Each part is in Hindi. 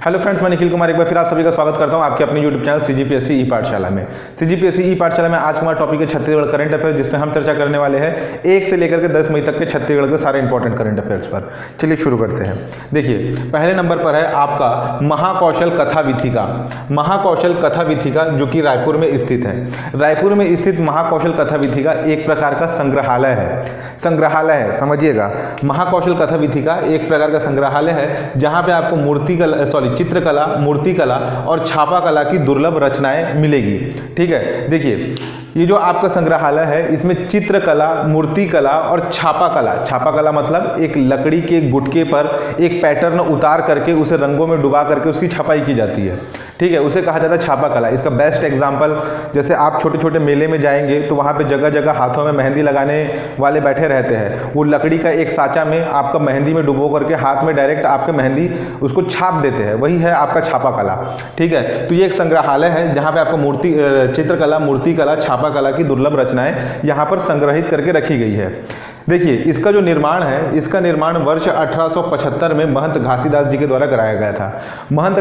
हेलो फ्रेंड्स, मैं निखिल कुमार एक बार फिर आप सभी का स्वागत करता हूं आपके अपने यूट्यूब चैनल सीजीपीएससी ई पाठशाला में। सीजीपीएससी ई पाठशाला में आज हमारा टॉपिक है छत्तीसगढ़ करंट अफेयर्स, जिसमें हम चर्चा करने वाले हैं 1 से लेकर के 10 मई तक के छत्तीसगढ़ के सारे इंपॉर्टेंट करंट अफेयर्स पर। चलिए शुरू करते हैं। देखिए, पहले नंबर पर है आपका महाकौशल कथा विथिका। महाकौशल कथा विथिका जो कि रायपुर में स्थित है। रायपुर में स्थित महाकौशल कथा विथिका एक प्रकार का संग्रहालय है। संग्रहालय है, समझिएगा। महाकौशल कथा विथिका एक प्रकार का संग्रहालय है जहां पे आपको चित्रकला, मूर्तिकला और छापा कला की दुर्लभ रचनाएं मिलेगी। ठीक है, देखिए ये जो आपका संग्रहालय है इसमें चित्रकला, मूर्तिकला और छापा कला मतलब एक लकड़ी के गुटके पर एक पैटर्न उतार करके उसे रंगों में डुबा करके उसकी छपाई की जाती है। ठीक है, उसे कहा जाता है छापा कला। इसका बेस्ट एग्जांपल, जैसे आप छोटे छोटे मेले में जाएंगे तो वहाँ पे जगह जगह हाथों में मेहंदी लगाने वाले बैठे रहते हैं। वो लकड़ी का एक साँचा में आपका मेहंदी में डुबो करके हाथ में डायरेक्ट आपके मेहंदी उसको छाप देते हैं, वही है आपका छापा कला। ठीक है, तो ये एक संग्रहालय है जहाँ पे आपको चित्रकला, मूर्तिकला, छापा कला की दुर्लभ रचनाएं यहाँ पर संग्रहित करके रखी गई है। देखिए, इसका जो निर्माण है, इसका निर्माण वर्ष 1875 में महंत घासीदास जी के द्वारा कराया गया था। महंत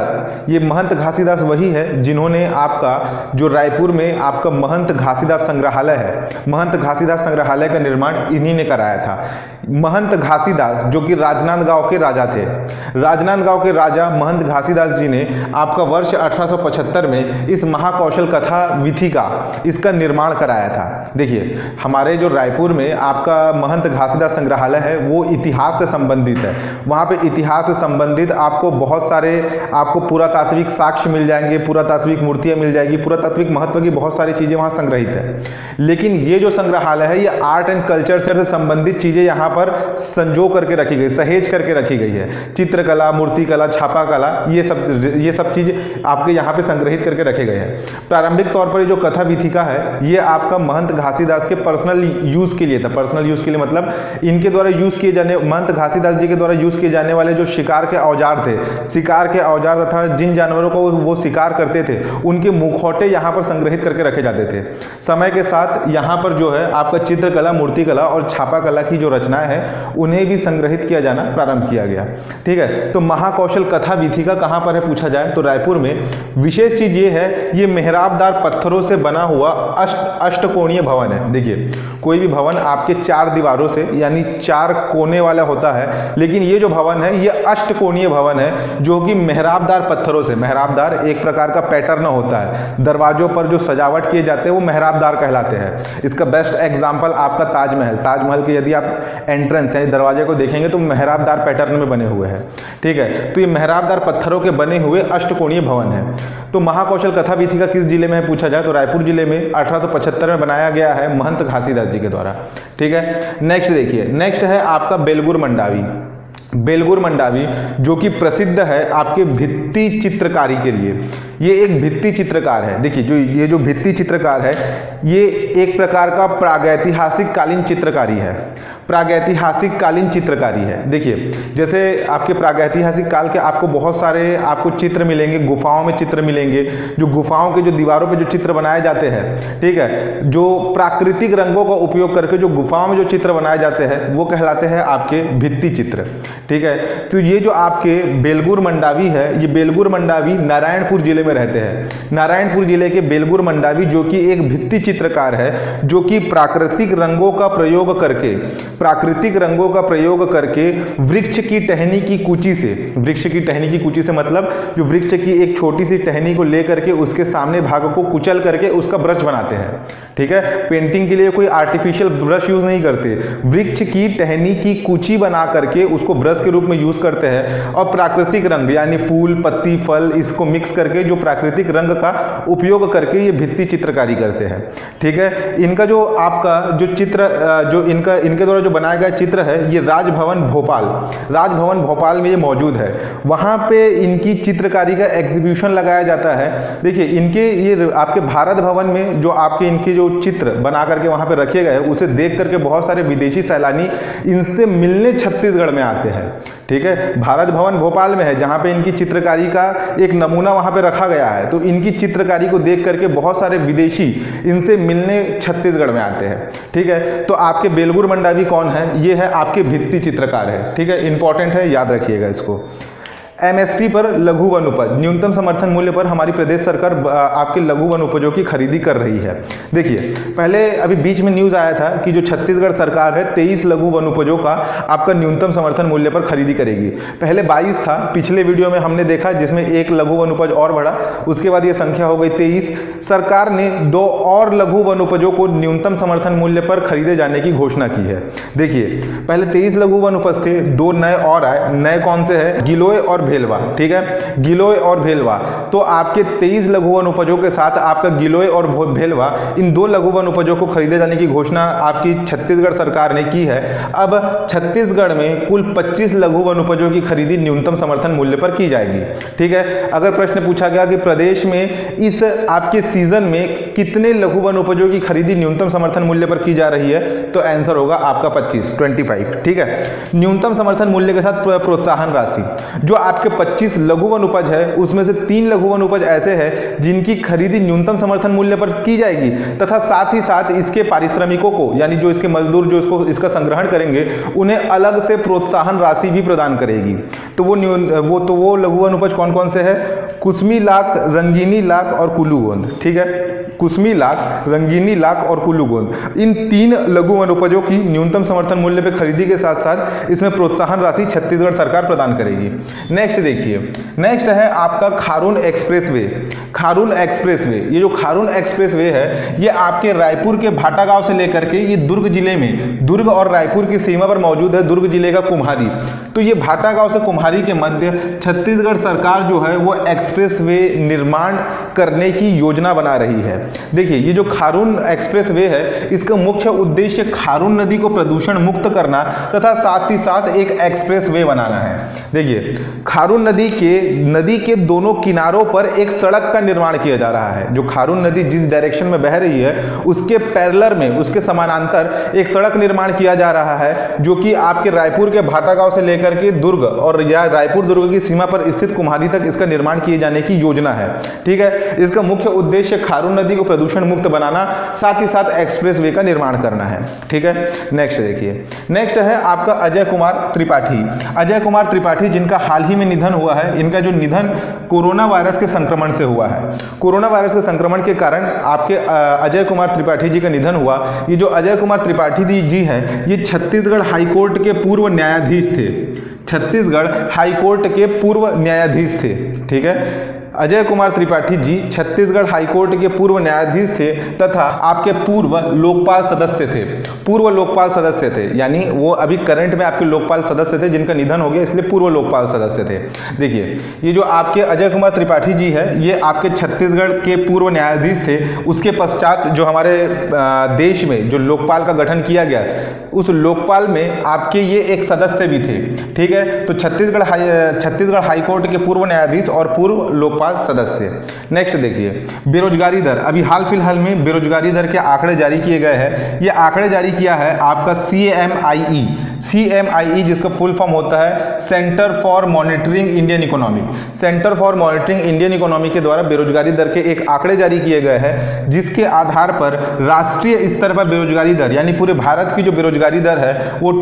घासीदास वही है जिन्होंने आपका जो रायपुर में आपका महंत घासीदास संग्रहालय है, महंत घासीदास संग्रहालय का निर्माण इन्हीं ने कराया था। महंत घासीदास जो कि राजनांदगांव के राजा थे। राजनांदगांव के राजा महंत घासीदास जी ने आपका वर्ष 1875 में इस महाकौशल कथा विथिका इसका निर्माण कराया था। देखिए, हमारे जो रायपुर में आपका महंत घासीदास संग्रहालय है वो इतिहास से संबंधित है। वहाँ पे इतिहास से संबंधित आपको बहुत सारे आपको पुरातात्विक साक्ष्य मिल जाएंगे, पुरातात्विक मूर्तियाँ मिल जाएगी, पुरातात्विक महत्व की बहुत सारी चीज़ें वहाँ संग्रहित है। लेकिन ये जो संग्रहालय है ये आर्ट एंड कल्चर से संबंधित चीज़ें यहाँ पर संजो करके रखी गई, सहेज करके रखी गई है। चित्रकला, मूर्तिकला, छापा कला, ये सब चीज़ आपके यहाँ पे संग्रहित करके रखे गए हैं। प्रारंभिक तौर पर जो कथा विथिका है ये आपका महंत घासीदास के पर्सनल यूज के लिए था। पर्सनल यूज के लिए मतलब इनके द्वारा यूज किए जाने, महंत घासीदास जी के द्वारा यूज किए जाने वाले जो शिकार के औजार थे, शिकार के औजार तथा जिन जानवरों को वो शिकार करते थे उनके मुखौटे यहाँ पर संग्रहित करके रखे जाते थे। समय के साथ यहाँ पर जो है आपका चित्रकला, मूर्तिकला और छापा कला की जो रचनाएं हैं उन्हें भी संग्रहित किया जाना प्रारंभ किया गया। ठीक है, तो महाकौशल कथा विथिका कहाँ पर है पूछा जाए तो रायपुर में। विशेष चीज ये है, ये मेहराबदार पत्थरों से बना हुआ अष्टकोणीय भवन है। देखिए, कोई भी भवन आपके 4 दीवारों से यानी 4 कोने वाला होता है, लेकिन ये जो भवन है ये अष्टकोणीय भवन है जो कि मेहराबदार पत्थरों से, मेहराबदार एक प्रकार का पैटर्न होता है, दरवाजों पर जो सजावट किए जाते हैं वो मेहराबदार कहलाते हैं। इसका बेस्ट एग्जाम्पल आपका ताजमहल के यदि आप एंट्रेंस यानी दरवाजे को देखेंगे तो मेहराबदार पैटर्न में बने हुए हैं। ठीक है, तो ये मेहराबदार पत्थरों के बने हुए अष्टकोणीय भवन है। तो महाकौशल कथा विथिका किस जिले में है पूछा जाए तो रायपुर जिले में 1875 में बनाया गया है महंत घासीदास जी के द्वारा। ठीक है, नेक्स्ट देखिए, नेक्स्ट है आपका बेलगुर मंडावी। बेलगुर मंडावी जो कि प्रसिद्ध है आपके भित्ति चित्रकारी के लिए। ये एक भित्ति चित्रकार है। देखिए, ये जो भित्ति चित्रकार है ये एक प्रकार का प्रागैतिहासिक कालीन चित्रकारी है। प्रागैतिहासिक कालीन चित्रकारी है। देखिए, जैसे आपके प्रागैतिहासिक काल के आपको बहुत सारे आपको चित्र मिलेंगे, गुफाओं में चित्र मिलेंगे, जो गुफाओं के जो दीवारों पे जो चित्र बनाए जाते हैं। ठीक है, जो प्राकृतिक रंगों का उपयोग करके जो गुफाओं में जो चित्र बनाए जाते हैं वो कहलाते हैं आपके भित्ति चित्र। ठीक है, तो ये जो आपके बेलगुर मंडावी है, ये बेलगुर मंडावी नारायणपुर जिले में रहते हैं। नारायणपुर जिले के बेलगुर मंडावी जो कि एक भित्ति चित्रकार है जो कि प्राकृतिक रंगों का प्रयोग करके वृक्ष की टहनी की कूची से मतलब जो वृक्ष की एक छोटी सी टहनी को लेकर के उसके सामने भाग को कुचल करके उसका ब्रश बनाते हैं। ठीक है, पेंटिंग के लिए कोई आर्टिफिशियल ब्रश यूज नहीं करते, वृक्ष की टहनी की कूची बना करके उसको ब्रश के रूप में यूज करते हैं और प्राकृतिक रंग यानी फूल, पत्ती, फल इसको मिक्स करके जो प्राकृतिक रंग का उपयोग करके ये भित्ति चित्रकारी करते हैं। ठीक है, इनका जो आपका जो चित्र जो इनके द्वारा जो बनाया गया चित्र है ये राजभवन भोपाल में ये मौजूद है। वहाँ पे इनकी चित्रकारी का एग्जीबिशन लगाया जाता है। देखिए, इनके ये आपके भारत भवन में जो आपके इनके जो चित्र बना करके वहाँ पे रखे गए उसे देख करके बहुत सारे विदेशी सैलानी इनसे मिलने छत्तीसगढ़ में आते हैं। ठीक है, भारत भवन भोपाल में है जहाँ पे इनकी चित्रकारी का एक नमूना वहाँ पे रखा गया है। तो इनकी चित्रकारी को देख करके बहुत सारे विदेशी इनसे मिलने छत्तीसगढ़ में आते हैं। ठीक है, तो आपके बेलगुर मंडावी कौन है? ये है आपके भित्ति चित्रकार है। ठीक है, इंपॉर्टेंट है, याद रखिएगा इसको। एमएसपी पर लघु वन उपज, न्यूनतम समर्थन मूल्य पर हमारी प्रदेश सरकार आपके लघु वन उपजों की खरीदी कर रही है। देखिए, पहले अभी बीच में न्यूज़ आया था कि जो छत्तीसगढ़ सरकार है 23 लघु वन उपजों का आपका न्यूनतम समर्थन मूल्य पर खरीदी करेगी। पहले 22 था, पिछले वीडियो में हमने देखा, जिसमें एक लघु वन उपज और बढ़ा, उसके बाद ये संख्या हो गई 23। सरकार ने 2 और लघु वन उपजों को न्यूनतम समर्थन मूल्य पर खरीदे जाने की घोषणा की है। देखिए, पहले 23 लघु वन उपज थे, 2 नए और आए। नए कौन से हैं? गिलोय और भेलवा। ठीक है, गिलोय और भेलवा। तो आपके 23 लघु वन उपजों के साथ आपका गिलोय और भेलवा, इन 2 लघु वन उपजों को खरीदे जाने की घोषणा आपकी छत्तीसगढ़ सरकार ने की है। अब छत्तीसगढ़ में कुल 25 लघु वन उपजों की खरीदी न्यूनतम समर्थन मूल्य पर की जाएगी। ठीक है, अगर प्रश्न पूछा गया कि प्रदेश में इस आपके सीजन में कितने लघु वन उपजों की खरीदी न्यूनतम समर्थन मूल्य पर की जा रही है, तो आंसर होगा आपका 25। ठीक है, न्यूनतम समर्थन मूल्य के साथ प्रोत्साहन राशि, जो आपके 25 लघु वन उपज है उसमें से 3 लघु वन उपज ऐसे हैं जिनकी खरीदी न्यूनतम समर्थन मूल्य पर की जाएगी, तथा साथ ही साथ इसके पारिश्रमिकों को, यानी जो इसके मजदूर जो इसका संग्रहण करेंगे, उन्हें अलग से प्रोत्साहन राशि भी प्रदान करेगी। तो वो लघु वन उपज कौन कौन से है? कुसमी लाख, रंगीनी लाख और कुल्लू गोंद। ठीक है, कुसमी लाख, रंगीनी लाख और कुल्लू गोंद, इन 3 लघु वन उपजों की न्यूनतम समर्थन मूल्य पर खरीदी के साथ साथ इसमें प्रोत्साहन राशि छत्तीसगढ़ सरकार प्रदान करेगी। नेक्स्ट देखिए, नेक्स्ट है आपका खारून एक्सप्रेसवे। खारून एक्सप्रेसवे, ये जो खारून एक्सप्रेसवे है, ये आपके रायपुर के भाटागांव से लेकर के ये दुर्ग जिले में, दुर्ग और रायपुर की सीमा पर मौजूद है, दुर्ग जिले का कुम्हारी। तो ये भाटागांव से कुम्हारी के मध्य छत्तीसगढ़ सरकार जो है वो एक्सप्रेसवे निर्माण करने की योजना बना रही है। देखिए, ये जो खारून एक्सप्रेसवे है, इसका मुख्य उद्देश्य खारून नदी को प्रदूषण मुक्त करना तथा साथ ही साथ एक एक्सप्रेसवे बनाना है। देखिए, खारून नदी के दोनों किनारों पर एक सड़क का निर्माण किया जा रहा है। जो खारून नदी जिस डायरेक्शन में बह रही है उसके पैरेलल में, उसके समानांतर एक सड़क निर्माण किया जा रहा है, जो कि आपके रायपुर के भाटागांव से लेकर के दुर्ग और या रायपुर दुर्ग की सीमा पर स्थित कुम्हारी तक इसका निर्माण किए जाने की योजना है। ठीक है, इसका मुख्य उद्देश्य खारून नदी को प्रदूषण मुक्त बनाना, साथ ही साथ एक्सप्रेसवे का निर्माण करना है। ठीक है, नेक्स्ट देखिए, नेक्स्ट है आपका अजय कुमार त्रिपाठी। अजय कुमार त्रिपाठी, जिनका हाल ही में निधन हुआ है, इनका जो निधन कोरोना वायरस के संक्रमण से हुआ है। कोरोना वायरस के संक्रमण के कारण आपके अजय कुमार त्रिपाठी जी का निधन हुआ। ये जो अजय कुमार त्रिपाठी जी हैं, ये छत्तीसगढ़ हाईकोर्ट के पूर्व न्यायाधीश थे। छत्तीसगढ़ हाईकोर्ट के पूर्व न्यायाधीश थे। ठीक है, अजय कुमार त्रिपाठी जी छत्तीसगढ़ हाईकोर्ट के पूर्व न्यायाधीश थे तथा आपके पूर्व लोकपाल सदस्य थे। पूर्व लोकपाल सदस्य थे, यानी वो अभी करंट में आपके लोकपाल सदस्य थे, जिनका निधन हो गया इसलिए पूर्व लोकपाल सदस्य थे। देखिए, ये जो आपके अजय कुमार त्रिपाठी जी है, ये आपके छत्तीसगढ़ के पूर्व न्यायाधीश थे। उसके पश्चात जो हमारे देश में जो लोकपाल का गठन किया गया, उस लोकपाल में आपके ये एक सदस्य भी थे। ठीक है, तो छत्तीसगढ़ हाईकोर्ट के पूर्व न्यायाधीश और पूर्व लोकपाल सदस्य। नेक्स्ट देखिए, बेरोजगारी दर। अभी हाल फिलहाल में बेरोजगारी दर के आंकड़े जारी किए गए हैं। ये आंकड़े जारी किया है आपका CMIE। CMIE जिसका फुल फॉर्म होता है centre for monitoring Indian economy. Centre for monitoring Indian economy के द्वारा बेरोजगारी दर के एक आंकड़े जारी किए गए हैं, जिसके आधार पर राष्ट्रीय स्तर पर बेरोजगारी दर, यानी पूरे भारत की जो बेरोजगारी दर है वो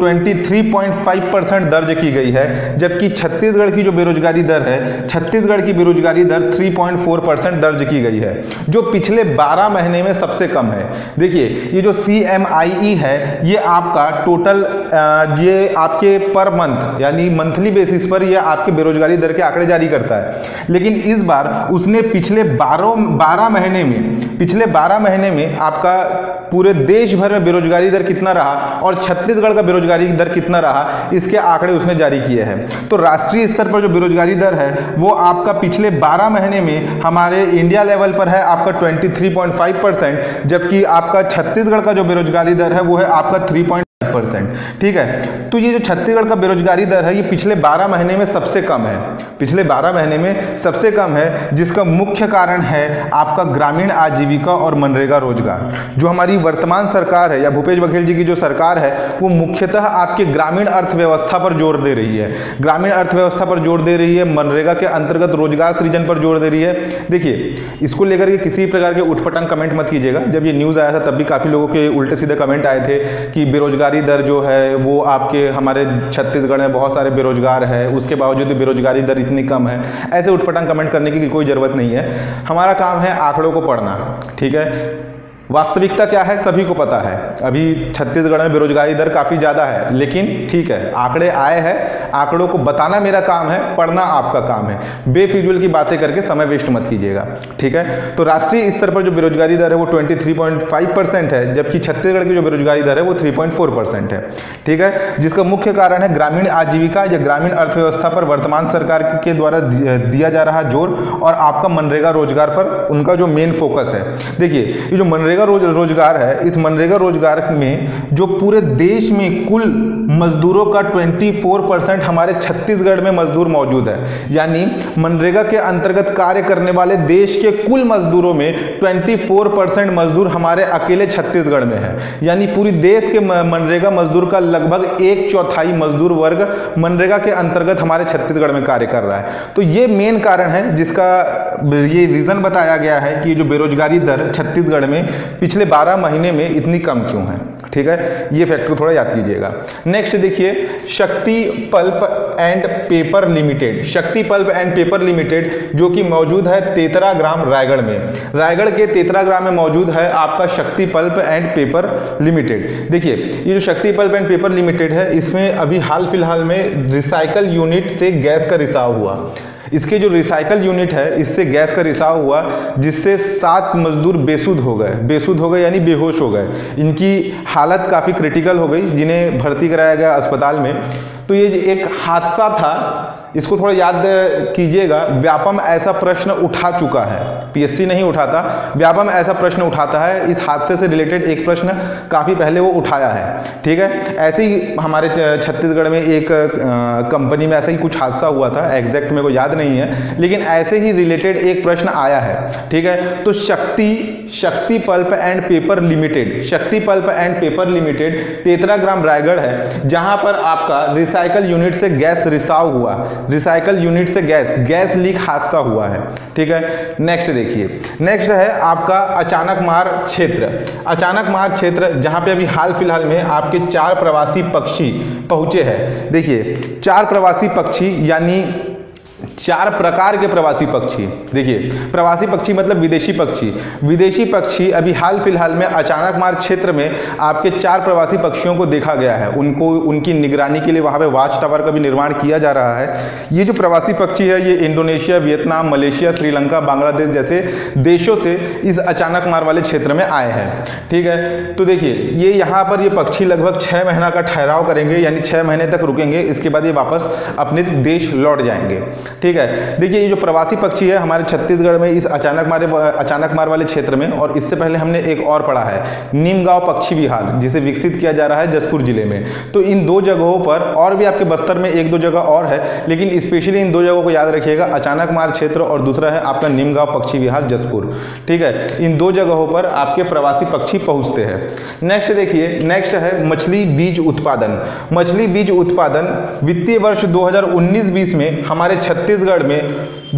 23.5% दर्ज की गई है। जबकि छत्तीसगढ़ की जो बेरोजगारी दर है, छत्तीसगढ़ की बेरोजगारी दर 3.4% दर्ज की गई है, जो पिछले 12 महीने में सबसे कम है। देखिए, ये जो CMIE है, ये आपका टोटल ये आपके पर मंथ, यानी मंथली बेसिस पर ये आपके बेरोजगारी दर के आंकड़े जारी करता है। लेकिन इस बार उसने पिछले 12 महीने में आपका पूरे देश भर में बेरोजगारी दर कितना रहा और छत्तीसगढ़ का बेरोजगारी दर कितना रहा, इसके आंकड़े उसने जारी किए हैं। तो राष्ट्रीय स्तर पर जो बेरोजगारी दर है वो आपका पिछले 12 महीने में हमारे इंडिया लेवल पर है आपका 23.5%, जबकि आपका छत्तीसगढ़ का जो बेरोजगारी दर है वो है आपका 3.5%। ठीक है, तो ये जो छत्तीसगढ़ का बेरोजगारी दर है ये पिछले 12 महीने में सबसे कम है। पिछले 12 महीने में सबसे कम है, जिसका मुख्य कारण है आपका ग्रामीण आजीविका और मनरेगा रोजगार। जो हमारी वर्तमान सरकार है या भूपेश बघेल जी की जो सरकार है वो मुख्यतः आपके ग्रामीण अर्थव्यवस्था पर जोर दे रही है। ग्रामीण अर्थव्यवस्था पर जोर दे रही है, मनरेगा के अंतर्गत रोजगार सृजन पर जोर दे रही है। देखिए, इसको लेकर के किसी प्रकार के उठपटांग कमेंट मत कीजिएगा। जब ये न्यूज़ आया था तब भी काफ़ी लोगों के उल्टे सीधे कमेंट आए थे कि बेरोजगारी बेरोजगारी दर जो है वो आपके हमारे छत्तीसगढ़ में बहुत सारे बेरोजगार है, उसके बावजूद भी बेरोजगारी दर इतनी कम है, ऐसे उठपटांग कमेंट करने की कोई ज़रूरत नहीं है। हमारा काम है आंकड़ों को पढ़ना, ठीक है। वास्तविकता क्या है सभी को पता है, अभी छत्तीसगढ़ में बेरोजगारी दर काफ़ी ज़्यादा है, लेकिन ठीक है आंकड़े आए हैं, आंकड़ों को बताना मेरा काम है, पढ़ना आपका काम है। बेफिजूल की बातें करके समय वेस्ट मत कीजिएगा, ठीक है। तो राष्ट्रीय स्तर पर जो बेरोजगारी दर है वो 23.5% है, जबकि छत्तीसगढ़ की जो बेरोजगारी दर है वो 3.4% है, ठीक है। जिसका मुख्य कारण है ग्रामीण आजीविका या ग्रामीण अर्थव्यवस्था पर वर्तमान सरकार के द्वारा दिया जा रहा जोर और आपका मनरेगा रोजगार पर उनका जो मेन फोकस है। देखिए ये जो मनरेगा रोजगार है, इस मनरेगा रोजगार में जो पूरे देश में कुल मजदूरों का 24% हमारे छत्तीसगढ़ में मजदूर मौजूद है, यानी मनरेगा के अंतर्गत कार्य करने वाले देश के कुल मजदूरों में 24% मजदूर हमारे अकेले छत्तीसगढ़ में है, यानी पूरी देश के मनरेगा मजदूर का लगभग 1/4 मजदूर वर्ग मनरेगा के अंतर्गत हमारे छत्तीसगढ़ में कार्य कर रहा है। तो ये मेन कारण है जिसका ये रीजन बताया गया है कि जो बेरोजगारी दर छत्तीसगढ़ में पिछले 12 महीने में इतनी कम क्यों है, ठीक है। ये फैक्ट को थोड़ा याद कीजिएगा। नेक्स्ट देखिए Shakti pulp and paper limited, Shakti pulp and paper limited जो कि मौजूद है तेतराग्राम रायगढ़ में, रायगढ़ के तेतराग्राम में मौजूद है आपका शक्ति पल्प एंड पेपर लिमिटेड। देखिए ये जो शक्ति पल्प एंड पेपर लिमिटेड है, इसमें अभी हाल फिलहाल में रिसाइकल यूनिट से गैस का रिसाव हुआ। इसके जो रिसाइकल यूनिट है इससे गैस का रिसाव हुआ, जिससे 7 मजदूर बेसुध हो गए यानी बेहोश हो गए। इनकी हालत काफ़ी क्रिटिकल हो गई, जिन्हें भर्ती कराया गया अस्पताल में। तो ये एक हादसा था, इसको थोड़ा याद कीजिएगा। व्यापम ऐसा प्रश्न उठा चुका है, पीएससी नहीं उठाता, व्यापम ऐसा प्रश्न उठाता है। इस हादसे से रिलेटेड एक प्रश्न काफ़ी पहले वो उठाया है, ठीक है। ऐसे ही हमारे छत्तीसगढ़ में एक कंपनी में ऐसा ही कुछ हादसा हुआ था, एग्जैक्ट मेरे को याद नहीं है, लेकिन ऐसे ही रिलेटेड एक प्रश्न आया है, ठीक है। तो Shakti pulp and paper limited, Shakti pulp and paper limited Tetragram Raigarh है, जहां पर आपका रिसाइकल यूनिट से गैस रिसाव हुआ, रिसाइकल यूनिट से गैस लीक हादसा हुआ है, ठीक है। नेक्स्ट देखिए, नेक्स्ट है आपका अचानक मार क्षेत्र। अचानक मार क्षेत्र जहां पे अभी हाल फिलहाल में आपके 4 प्रवासी पक्षी पहुंचे हैं। देखिए 4 प्रवासी पक्षी यानी 4 प्रकार के प्रवासी पक्षी। देखिए प्रवासी पक्षी मतलब विदेशी पक्षी, विदेशी पक्षी अभी हाल फिलहाल में अचानक मार क्षेत्र में आपके 4 प्रवासी पक्षियों को देखा गया है। उनको उनकी निगरानी के लिए वहां पे वॉच टावर का भी निर्माण किया जा रहा है। ये जो प्रवासी पक्षी है ये Indonesia, Vietnam, Malaysia, Sri Lanka, Bangladesh जैसे देशों से इस अचानक मार वाले क्षेत्र में आए हैं, ठीक है। तो देखिए ये यहाँ पर ये पक्षी लगभग 6 महीना का ठहराव करेंगे, यानी 6 महीने तक रुकेंगे, इसके बाद ये वापस अपने देश लौट जाएंगे, ठीक है। देखिए ये जो प्रवासी पक्षी है हमारे छत्तीसगढ़ में इस अचानक मार वाले क्षेत्र में, और इससे पहले हमने एक और पढ़ा है नीमगांव पक्षी विहार, जिसे विकसित किया जा रहा है जसपुर जिले में। तो इन 2 जगहों पर, और भी आपके बस्तर में 1-2 जगह और है, लेकिन स्पेशली इन 2 जगहों को याद रखिएगा, अचानक मार क्षेत्र और दूसरा है आपका नीमगांव पक्षी विहार जसपुर, ठीक है। इन 2 जगहों पर आपके प्रवासी पक्षी पहुंचते हैं। नेक्स्ट देखिए, नेक्स्ट है मछली बीज उत्पादन। मछली बीज उत्पादन वित्तीय वर्ष 2019-20 में हमारे छत्तीसगढ़ में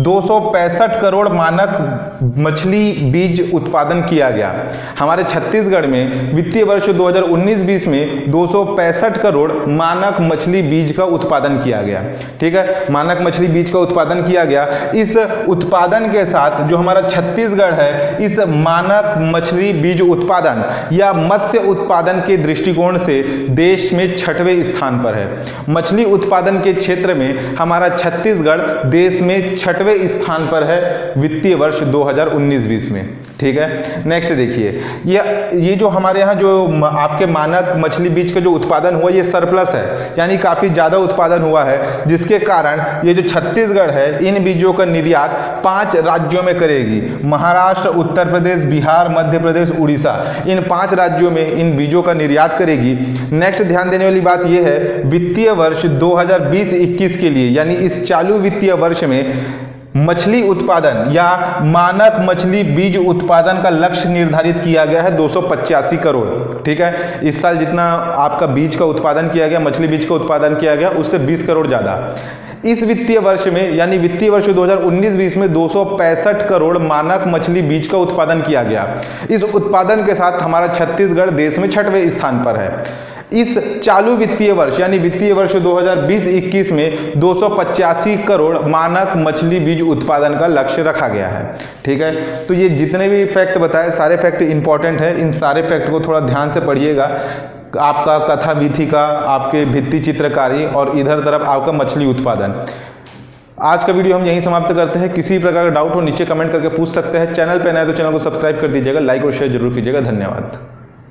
265 करोड़ मानक मछली बीज उत्पादन किया गया। हमारे छत्तीसगढ़ में वित्तीय वर्ष 2019-20 में 265 करोड़ मानक मछली बीज का उत्पादन किया गया, ठीक है। मानक मछली बीज का उत्पादन किया गया। इस उत्पादन के साथ जो हमारा छत्तीसगढ़ है, इस मानक मछली बीज उत्पादन या मत्स्य उत्पादन के दृष्टिकोण से देश में 6वें स्थान पर है। मछली उत्पादन के क्षेत्र में हमारा छत्तीसगढ़ देश में 6वें स्थान पर है वित्तीय वर्ष 2019-20 में, ठीक है। नेक्स्ट देखिए, ये जो हमारे यहाँ जो आपके मानक मछली बीज का जो उत्पादन हुआ ये सरप्लस है, यानी काफी ज्यादा उत्पादन हुआ है, जिसके कारण ये जो छत्तीसगढ़ है इन बीजों का निर्यात 5 राज्यों में करेगी। महाराष्ट्र, उत्तर प्रदेश, बिहार, मध्य प्रदेश, उड़ीसा, इन 5 राज्यों में इन बीजों का निर्यात करेगी। नेक्स्ट ध्यान देने वाली बात यह है वित्तीय वर्ष 2020-21 के लिए, यानी इस चालू वित्तीय वर्ष में मछली उत्पादन या मानक मछली बीज उत्पादन का लक्ष्य निर्धारित किया गया है 285 करोड़, ठीक है। इस साल जितना आपका बीज का उत्पादन किया गया, मछली बीज का उत्पादन किया गया, उससे 20 करोड़ ज्यादा। इस वित्तीय वर्ष में यानी वित्तीय वर्ष 2019-20 में 265 करोड़ मानक मछली बीज का उत्पादन किया गया। इस उत्पादन के साथ हमारा छत्तीसगढ़ देश में 6वें स्थान पर है। इस चालू वित्तीय वर्ष यानी वित्तीय वर्ष 2020-21 में 285 करोड़ मानक मछली बीज उत्पादन का लक्ष्य रखा गया है। ठीक है, तो ये जितने भी फैक्ट बताए सारे फैक्ट इंपॉर्टेंट है, इन सारे फैक्ट को थोड़ा ध्यान से पढ़िएगा। आपका कथा वीथिका, आपके भित्ति चित्रकारी और इधर तरफ आपका मछली उत्पादन। आज का वीडियो हम यहीं समाप्त करते हैं। किसी प्रकार का डाउट हो नीचे कमेंट करके पूछ सकते हैं। चैनल पर नए तो चैनल को सब्सक्राइब कर दीजिएगा, लाइक और शेयर जरूर कीजिएगा। धन्यवाद।